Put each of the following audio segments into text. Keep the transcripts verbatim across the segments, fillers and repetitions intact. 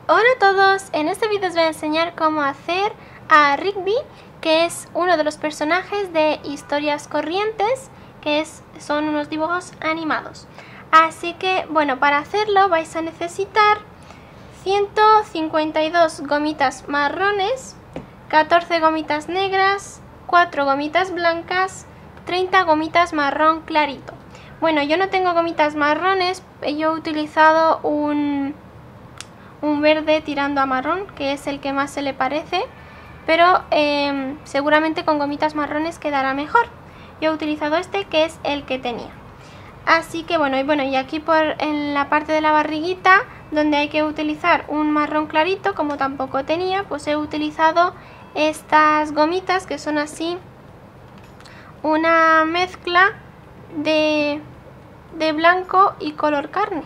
Hola a todos, en este vídeo os voy a enseñar cómo hacer a Rigby, que es uno de los personajes de Historias Corrientes, que es, son unos dibujos animados. Así que, bueno, para hacerlo vais a necesitar ciento cincuenta y dos gomitas marrones, catorce gomitas negras, cuatro gomitas blancas, treinta gomitas marrón clarito. Bueno, yo no tengo gomitas marrones, yo he utilizado un... un verde tirando a marrón, que es el que más se le parece, pero eh, seguramente con gomitas marrones quedará mejor. Yo he utilizado este, que es el que tenía. Así que bueno, y bueno, y aquí por en la parte de la barriguita, donde hay que utilizar un marrón clarito, como tampoco tenía, pues he utilizado estas gomitas que son así, una mezcla de, de blanco y color carne,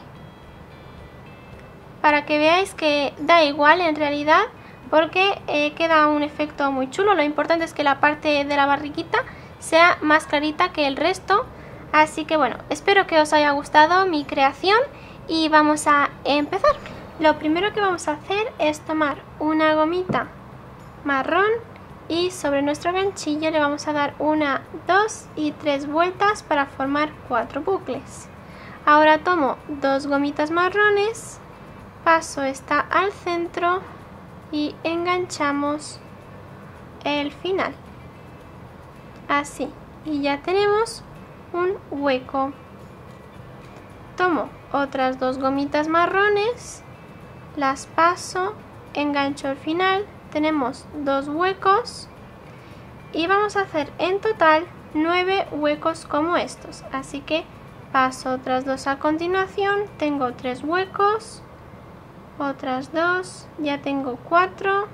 para que veáis que da igual en realidad, porque eh, queda un efecto muy chulo. Lo importante es que la parte de la barriguita sea más clarita que el resto. Así que bueno, espero que os haya gustado mi creación y vamos a empezar. Lo primero que vamos a hacer es tomar una gomita marrón y sobre nuestro ganchillo le vamos a dar una, dos y tres vueltas para formar cuatro bucles. Ahora tomo dos gomitas marrones, paso esta al centro y enganchamos el final, así, y ya tenemos un hueco. Tomo otras dos gomitas marrones, las paso, engancho el final, tenemos dos huecos y vamos a hacer en total nueve huecos como estos, así que paso otras dos a continuación, tengo tres huecos, otras dos, ya tengo cuatro,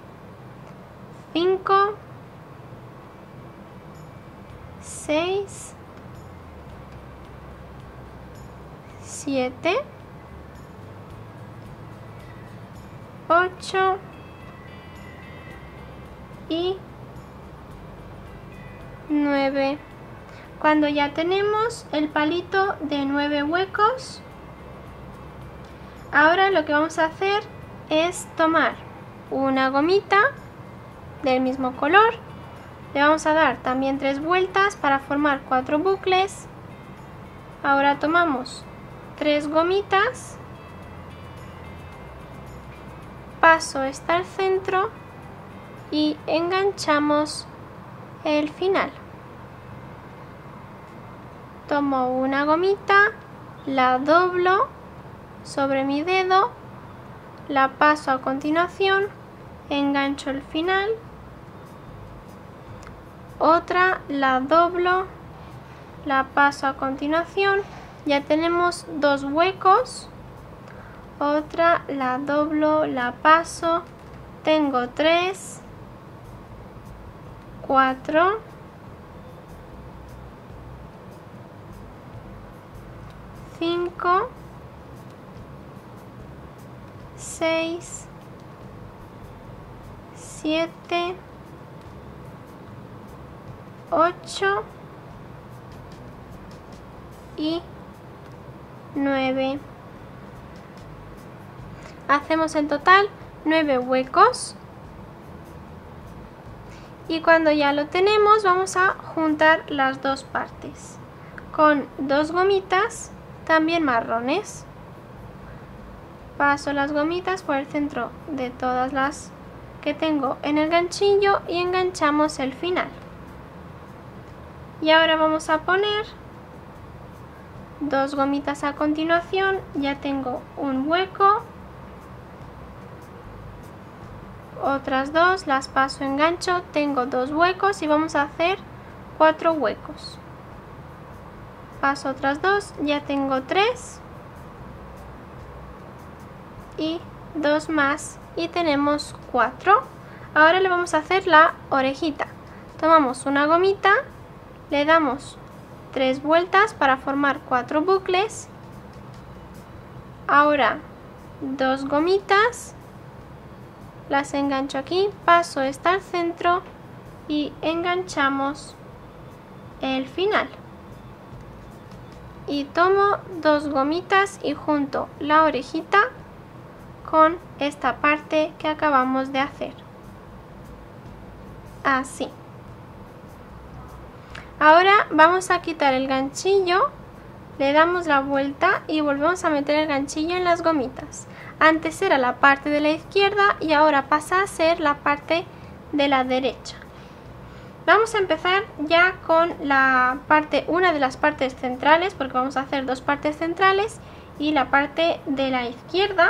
cinco, seis, siete, ocho y nueve. Cuando ya tenemos el palito de nueve huecos, ahora lo que vamos a hacer es tomar una gomita del mismo color, le vamos a dar también tres vueltas para formar cuatro bucles. Ahora tomamos tres gomitas, paso esta al centro y enganchamos el final. Tomo una gomita, la doblo sobre mi dedo, la paso a continuación, engancho el final, otra, la doblo, la paso a continuación, ya tenemos dos huecos, otra, la doblo, la paso, tengo tres, cuatro, cinco, seis, siete, ocho y nueve. Hacemos en total nueve huecos y cuando ya lo tenemos vamos a juntar las dos partes con dos gomitas también marrones. Paso las gomitas por el centro de todas las que tengo en el ganchillo y enganchamos el final. Y ahora vamos a poner dos gomitas a continuación, ya tengo un hueco, otras dos, las paso, engancho, tengo dos huecos y vamos a hacer cuatro huecos. Paso otras dos, ya tengo tres y dos más y tenemos cuatro. Ahora le vamos a hacer la orejita. Tomamos una gomita, le damos tres vueltas para formar cuatro bucles. Ahora dos gomitas, las engancho aquí, paso esta al centro y enganchamos el final. y tomo dos gomitas y junto la orejita con esta parte que acabamos de hacer. Así. Ahora vamos a quitar el ganchillo, le damos la vuelta y volvemos a meter el ganchillo en las gomitas. Antes era la parte de la izquierda y ahora pasa a ser la parte de la derecha. Vamos a empezar ya con la parte, una de las partes centrales, porque vamos a hacer dos partes centrales y la parte de la izquierda.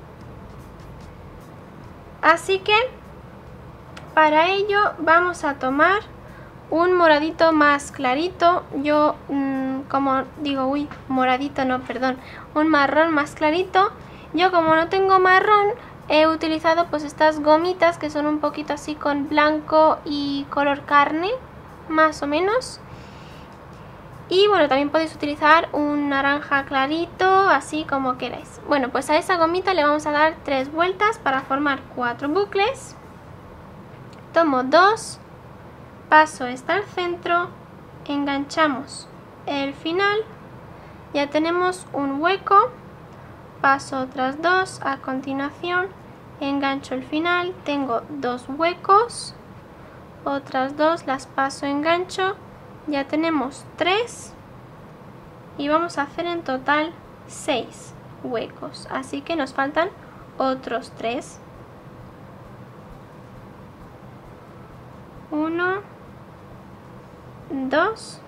Así que para ello vamos a tomar un moradito más clarito. Yo mmm, como digo, uy, moradito no, perdón, un marrón más clarito. Yo como no tengo marrón, he utilizado pues estas gomitas que son un poquito así con blanco y color carne, más o menos. Y bueno, también podéis utilizar un naranja clarito, así como queráis. Bueno, pues a esa gomita le vamos a dar tres vueltas para formar cuatro bucles. Tomo dos, paso esta al centro, enganchamos el final, ya tenemos un hueco. Paso otras dos, a continuación engancho el final, tengo dos huecos, otras dos las paso, engancho, ya tenemos tres y vamos a hacer en total seis huecos, así que nos faltan otros tres. Uno, dos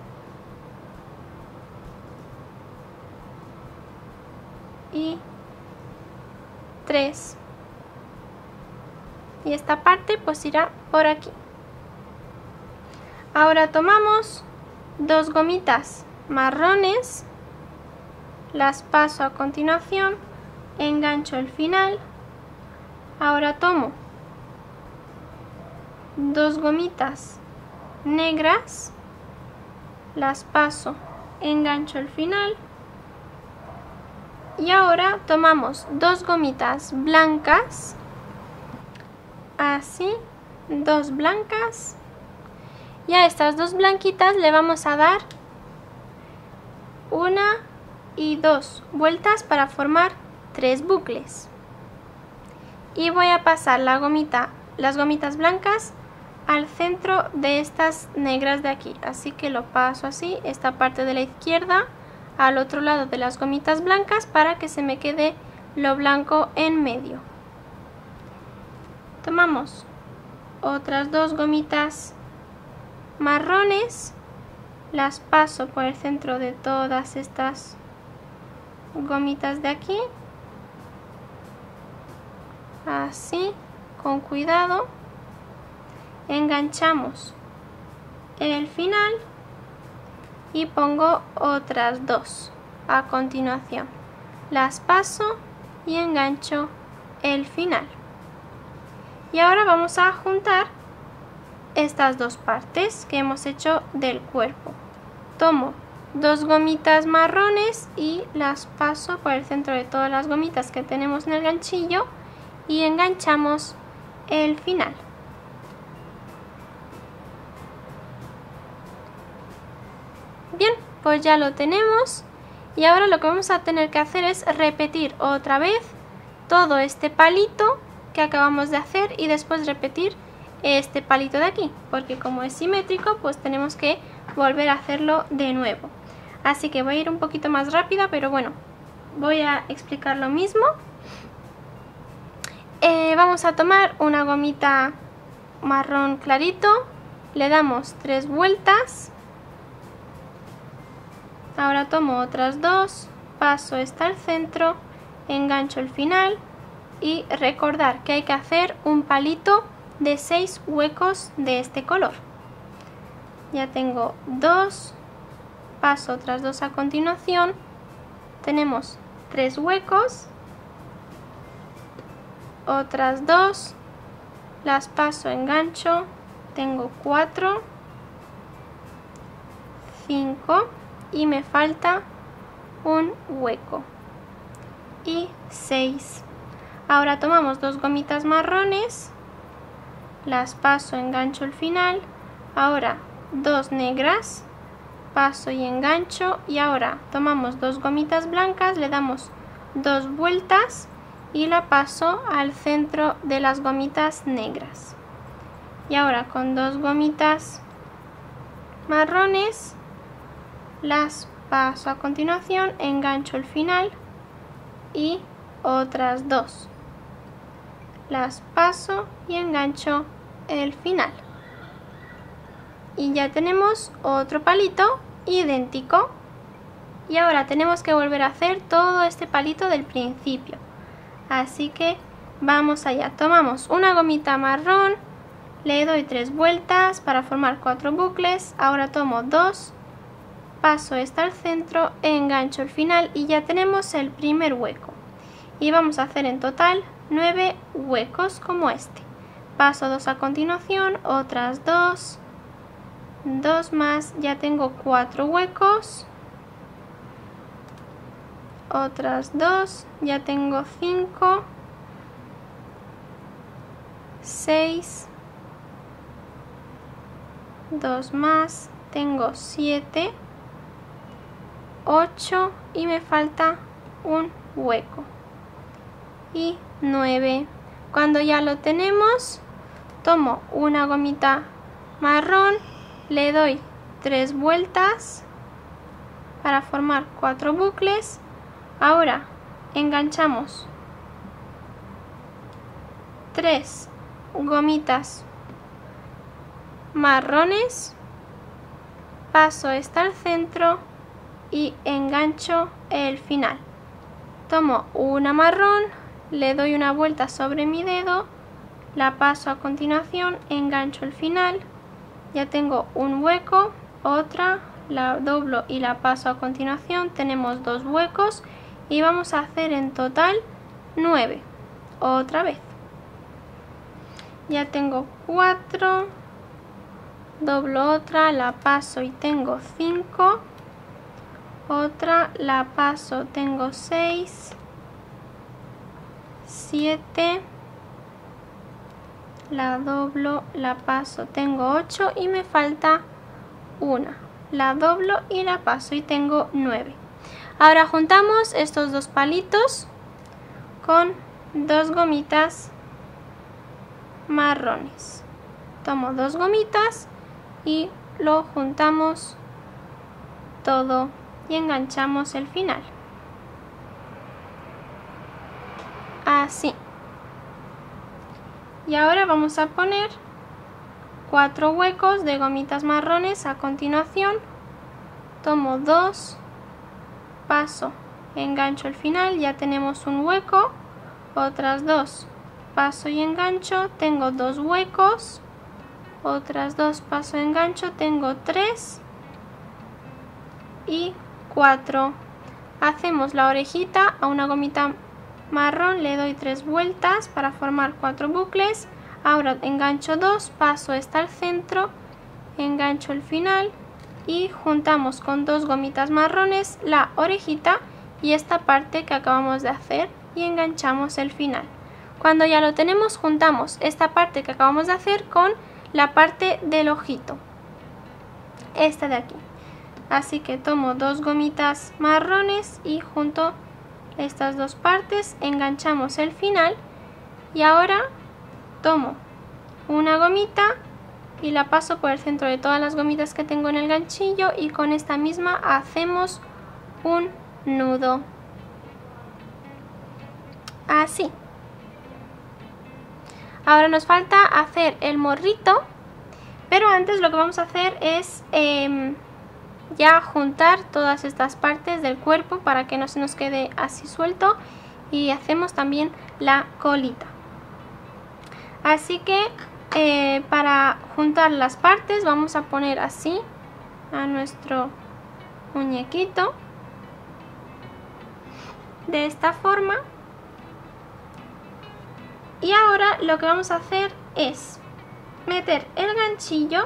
y tres, y esta parte pues irá por aquí. Ahora tomamos dos gomitas marrones, las paso a continuación, engancho el final. Ahora tomo dos gomitas negras, las paso, engancho el final. Y ahora tomamos dos gomitas blancas, así, dos blancas, y a estas dos blanquitas le vamos a dar una y dos vueltas para formar tres bucles. Y voy a pasar la gomita, las gomitas blancas al centro de estas negras de aquí, así que lo paso así, esta parte de la izquierda al otro lado de las gomitas blancas para que se me quede lo blanco en medio. Tomamos otras dos gomitas marrones, las paso por el centro de todas estas gomitas de aquí, así, con cuidado, enganchamos el final y pongo otras dos a continuación, las paso y engancho el final. Y ahora vamos a juntar estas dos partes que hemos hecho del cuerpo. Tomo dos gomitas marrones y las paso por el centro de todas las gomitas que tenemos en el ganchillo y enganchamos el final. Bien, pues ya lo tenemos y ahora lo que vamos a tener que hacer es repetir otra vez todo este palito que acabamos de hacer y después repetir este palito de aquí, porque como es simétrico pues tenemos que volver a hacerlo de nuevo. Así que voy a ir un poquito más rápida, pero bueno, voy a explicar lo mismo. Eh, vamos a tomar una gomita marrón clarito, le damos tres vueltas. Ahora tomo otras dos, paso esta al centro, engancho el final y recordar que hay que hacer un palito de seis huecos de este color. Ya tengo dos, paso otras dos a continuación, tenemos tres huecos, otras dos, las paso, engancho, tengo cuatro, cinco y me falta un hueco y seis. Ahora tomamos dos gomitas marrones, las paso, engancho el final, ahora dos negras, paso y engancho, y ahora tomamos dos gomitas blancas, le damos dos vueltas y la paso al centro de las gomitas negras. Y ahora con dos gomitas marrones las paso a continuación, engancho el final y otras dos. Las paso y engancho el final. Y ya tenemos otro palito idéntico. Y ahora tenemos que volver a hacer todo este palito del principio. Así que vamos allá. Tomamos una gomita marrón, le doy tres vueltas para formar cuatro bucles. Ahora tomo dos, paso esta al centro, engancho el final y ya tenemos el primer hueco. Y vamos a hacer en total nueve huecos como este. Paso dos a continuación, otras dos, dos más, ya tengo cuatro huecos. Otras dos, ya tengo cinco, seis, dos más, tengo siete, ocho y me falta un hueco y nueve. Cuando ya lo tenemos, tomo una gomita marrón, le doy tres vueltas para formar cuatro bucles. Ahora enganchamos tres gomitas marrones, paso esta al centro y engancho el final. Tomo una marrón, le doy una vuelta sobre mi dedo, la paso a continuación, engancho el final, ya tengo un hueco, otra, la doblo y la paso a continuación, tenemos dos huecos y vamos a hacer en total nueve. Otra vez. Ya tengo cuatro, doblo otra, la paso y tengo cinco, otra, la paso, tengo seis, siete, la doblo, la paso, tengo ocho y me falta una, la doblo y la paso y tengo nueve. Ahora juntamos estos dos palitos con dos gomitas marrones. Tomo dos gomitas y lo juntamos todo y enganchamos el final. Así. Y ahora vamos a poner cuatro huecos de gomitas marrones a continuación. Tomo dos, paso, engancho el final, ya tenemos un hueco, otras dos, paso y engancho, tengo dos huecos, otras dos, paso, engancho, tengo tres y cuatro. Hacemos la orejita a una gomita marrón, le doy tres vueltas para formar cuatro bucles. Ahora engancho dos, paso esta al centro, engancho el final y juntamos con dos gomitas marrones la orejita y esta parte que acabamos de hacer y enganchamos el final. Cuando ya lo tenemos, juntamos esta parte que acabamos de hacer con la parte del ojito, esta de aquí. Así que tomo dos gomitas marrones y junto estas dos partes, enganchamos el final y ahora tomo una gomita y la paso por el centro de todas las gomitas que tengo en el ganchillo y con esta misma hacemos un nudo. Así. Ahora nos falta hacer el morrito, pero antes lo que vamos a hacer es eh, ya juntar todas estas partes del cuerpo para que no se nos quede así suelto y hacemos también la colita. Así que eh, para juntar las partes vamos a poner así a nuestro muñequito de esta forma. Y ahora lo que vamos a hacer es meter el ganchillo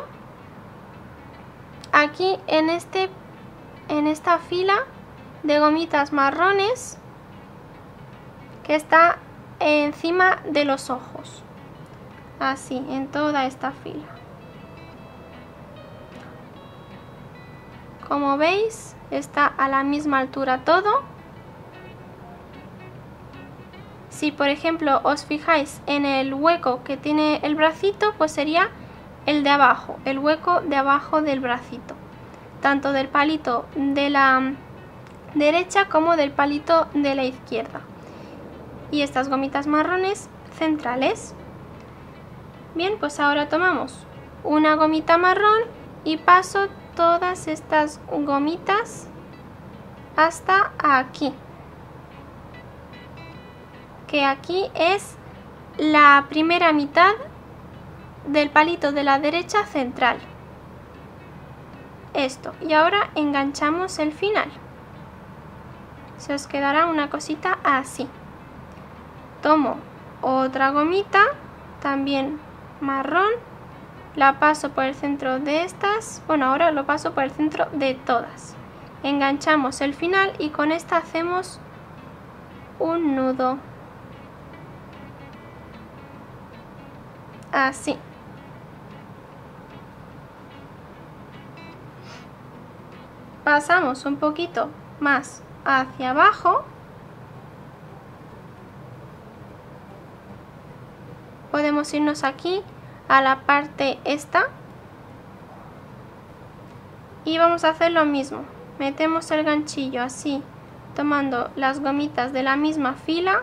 aquí en, este, en esta fila de gomitas marrones que está encima de los ojos. Así, en toda esta fila. Como veis, está a la misma altura todo. si por ejemplo os fijáis en el hueco que tiene el bracito, pues sería el de abajo, el hueco de abajo del bracito, tanto del palito de la derecha como del palito de la izquierda. Y estas gomitas marrones centrales. Bien, pues ahora tomamos una gomita marrón y paso todas estas gomitas hasta aquí, que aquí es la primera mitad del palito de la derecha central. Esto, y ahora enganchamos el final. Se os quedará una cosita así. Tomo otra gomita, también marrón, la paso por el centro de estas, bueno, ahora lo paso por el centro de todas. Enganchamos el final y con esta hacemos un nudo. Así. Pasamos un poquito más hacia abajo. Podemos irnos aquí a la parte esta y vamos a hacer lo mismo. Metemos el ganchillo así, tomando las gomitas de la misma fila,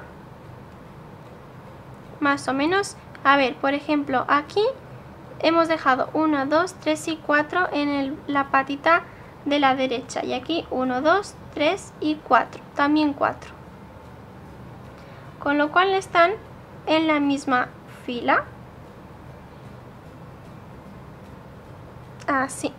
más o menos. A ver, por ejemplo, aquí hemos dejado uno, dos, tres y cuatro en el, la patita de la derecha, y aquí uno, dos, tres y cuatro, también cuatro, con lo cual están en la misma fila, así.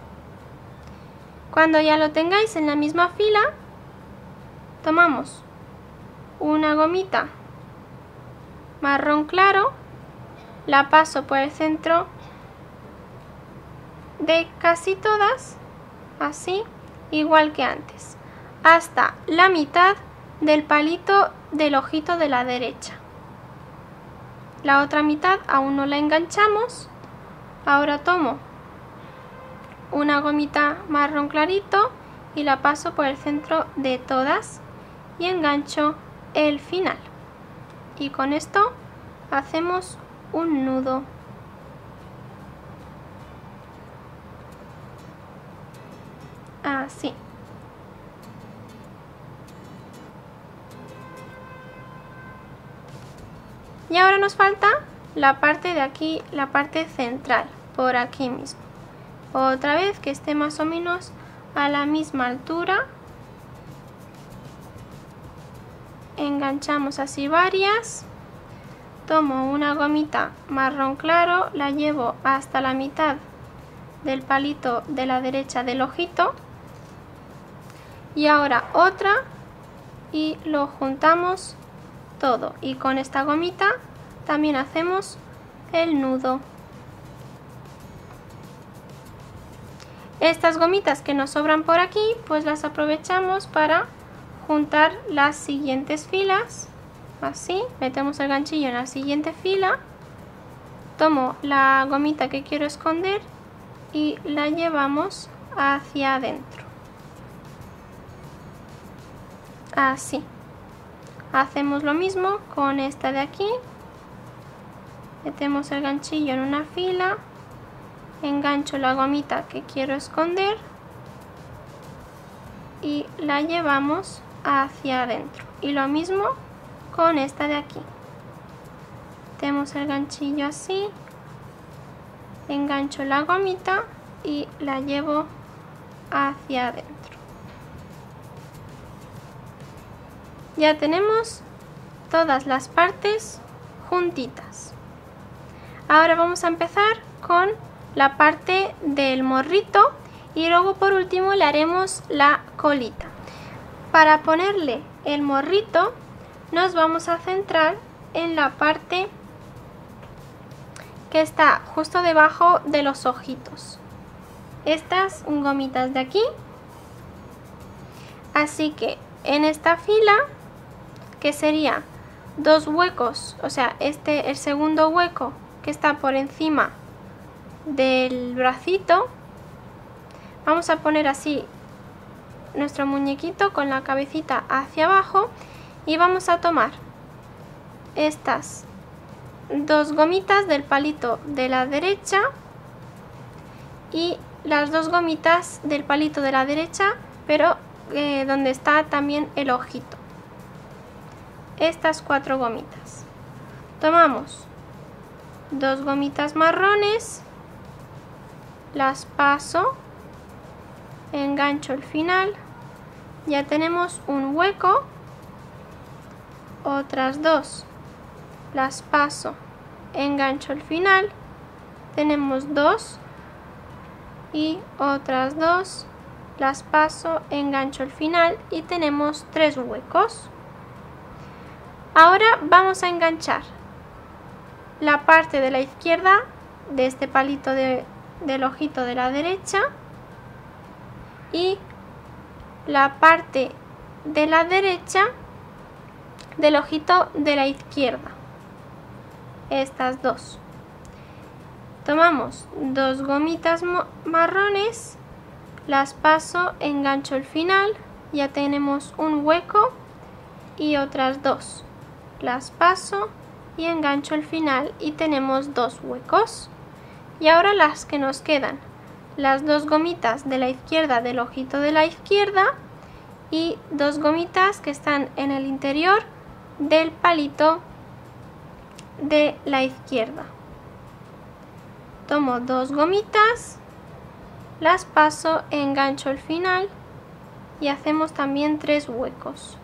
Cuando ya lo tengáis en la misma fila, tomamos una gomita marrón claro, la paso por el centro de casi todas, así, igual que antes, hasta la mitad del palito del ojito de la derecha. La otra mitad aún no la enganchamos. Ahora tomo una gomita marrón clarito y la paso por el centro de todas y engancho el final. Y con esto hacemos un nudo. Así. Y ahora nos falta la parte de aquí, la parte central, por aquí mismo. Otra vez que esté más o menos a la misma altura. Enganchamos así varias. Tomo una gomita marrón claro, la llevo hasta la mitad del palito de la derecha del ojito. Y ahora otra y lo juntamos todo, y con esta gomita también hacemos el nudo. Estas gomitas que nos sobran por aquí, pues las aprovechamos para juntar las siguientes filas. Así, metemos el ganchillo en la siguiente fila, tomo la gomita que quiero esconder y la llevamos hacia adentro. Así. Hacemos lo mismo con esta de aquí. Metemos el ganchillo en una fila, engancho la gomita que quiero esconder y la llevamos hacia adentro. Y lo mismo con esta de aquí. Metemos el ganchillo así, engancho la gomita y la llevo hacia adentro. Ya tenemos todas las partes juntitas. Ahora vamos a empezar con la parte del morrito y luego por último le haremos la colita. Para ponerle el morrito nos vamos a centrar en la parte que está justo debajo de los ojitos. Estas gomitas de aquí. Así que en esta fila, que sería dos huecos, o sea, este, el segundo hueco que está por encima del bracito, vamos a poner así nuestro muñequito con la cabecita hacia abajo y vamos a tomar estas dos gomitas del palito de la derecha y las dos gomitas del palito de la derecha, pero eh, donde está también el ojito. Estas cuatro gomitas. Tomamos dos gomitas marrones, las paso, engancho el final, ya tenemos un hueco, otras dos, las paso, engancho el final, tenemos dos y otras dos, las paso, engancho el final y tenemos tres huecos. Ahora vamos a enganchar la parte de la izquierda de este palito de, del ojito de la derecha y la parte de la derecha del ojito de la izquierda, estas dos. Tomamos dos gomitas marrones, las paso, engancho el final, ya tenemos un hueco y otras dos, las paso y engancho el final y tenemos dos huecos. Y ahora las que nos quedan, las dos gomitas de la izquierda del ojito de la izquierda y dos gomitas que están en el interior del palito de la izquierda. Tomo dos gomitas, las paso, engancho el final y hacemos también tres huecos.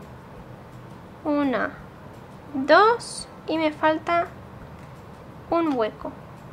Una, dos y me falta un hueco.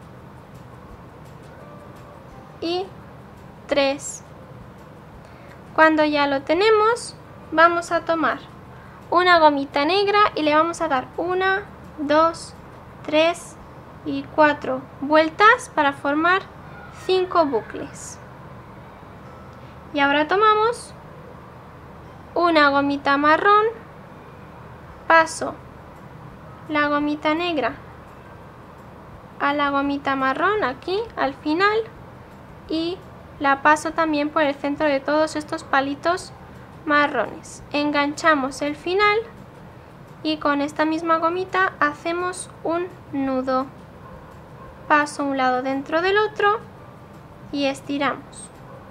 Y tres. Cuando ya lo tenemos, vamos a tomar una gomita negra y le vamos a dar una, dos, tres y cuatro vueltas para formar cinco bucles. Y ahora tomamos una gomita marrón, paso la gomita negra a la gomita marrón aquí al final y la paso también por el centro de todos estos palitos marrones. Enganchamos el final y con esta misma gomita hacemos un nudo. Paso un lado dentro del otro y estiramos.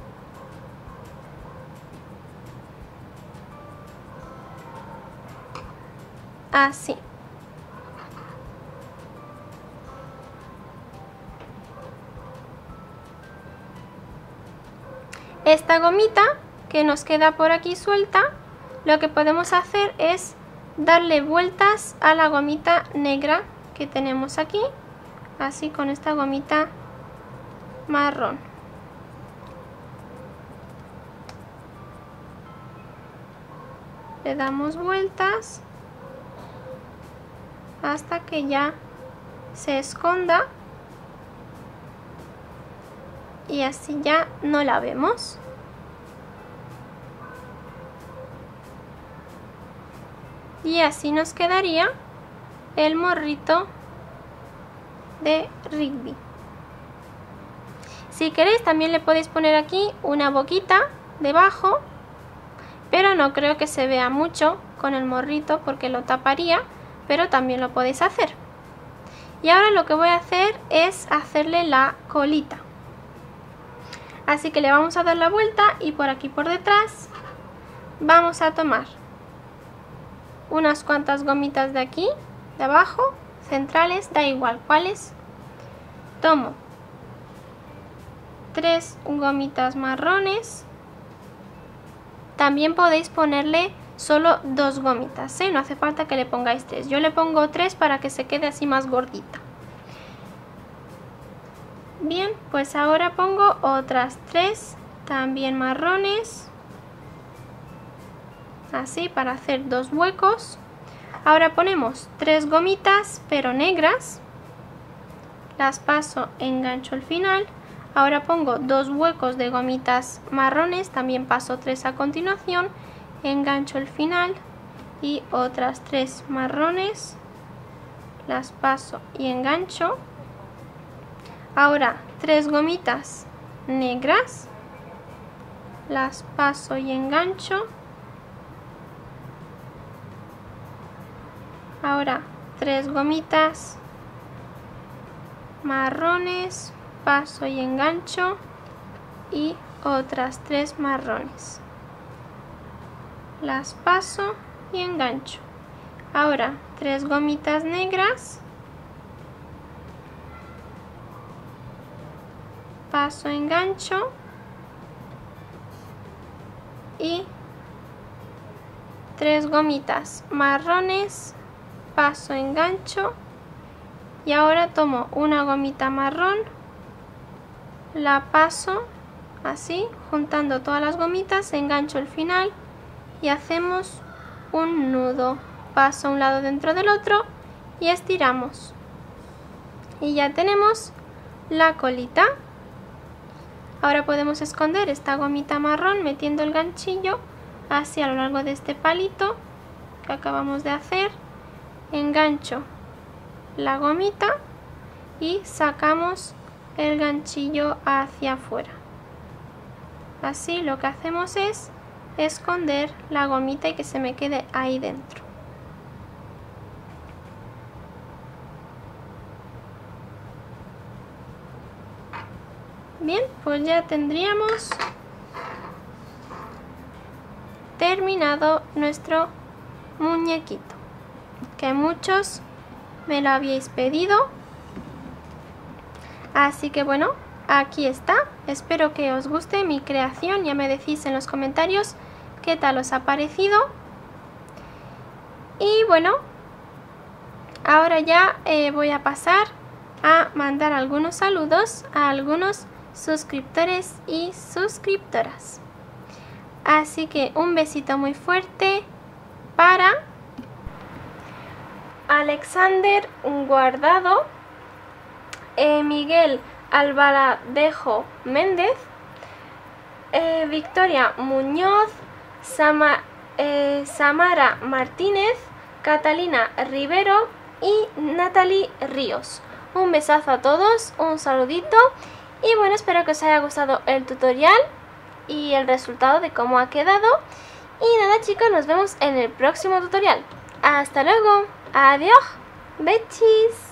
Así. Esta gomita que nos queda por aquí suelta, lo que podemos hacer es darle vueltas a la gomita negra que tenemos aquí, así con esta gomita marrón. Le damos vueltas hasta que ya se esconda y así ya no la vemos. Y así nos quedaría el morrito de Rigby. Si queréis también le podéis poner aquí una boquita debajo, pero no creo que se vea mucho con el morrito porque lo taparía, pero también lo podéis hacer. Y ahora lo que voy a hacer es hacerle la colita. Así que le vamos a dar la vuelta y por aquí por detrás vamos a tomar unas cuantas gomitas de aquí, de abajo, centrales, da igual cuáles. Tomo tres gomitas marrones. También podéis ponerle solo dos gomitas, ¿eh? No hace falta que le pongáis tres. Yo le pongo tres para que se quede así más gordita. Bien, pues ahora pongo otras tres, también marrones. Así, para hacer dos huecos. Ahora ponemos tres gomitas, pero negras. Las paso, engancho el final. Ahora pongo dos huecos de gomitas marrones, también paso tres a continuación. Engancho el final y otras tres marrones. Las paso y engancho. Ahora tres gomitas negras. Las paso y engancho. Ahora tres gomitas marrones, paso y engancho, y otras tres marrones, las paso y engancho. Ahora tres gomitas negras, paso, engancho y tres gomitas marrones, paso, engancho. Y ahora tomo una gomita marrón, la paso así, juntando todas las gomitas, engancho el final y hacemos un nudo. Paso a un lado dentro del otro y estiramos. Y ya tenemos la colita. Ahora podemos esconder esta gomita marrón metiendo el ganchillo así a lo largo de este palito que acabamos de hacer. Engancho la gomita y sacamos el ganchillo hacia afuera. Así lo que hacemos es esconder la gomita y que se me quede ahí dentro. Bien, pues ya tendríamos terminado nuestro muñequito, que muchos me lo habíais pedido. Así que bueno, aquí está. Espero que os guste mi creación. Ya me decís en los comentarios qué tal os ha parecido. Y bueno, ahora ya eh, voy a pasar a mandar algunos saludos a algunos suscriptores y suscriptoras. Así que un besito muy fuerte para Alexander Guardado, eh, Miguel Albaladejo Méndez, eh, Victoria Muñoz, Sama, eh, Samara Martínez, Catalina Rivero y Natalie Ríos. Un besazo a todos, un saludito y bueno, espero que os haya gustado el tutorial y el resultado de cómo ha quedado. Y nada chicos, nos vemos en el próximo tutorial. Hasta luego, adiós, bechis.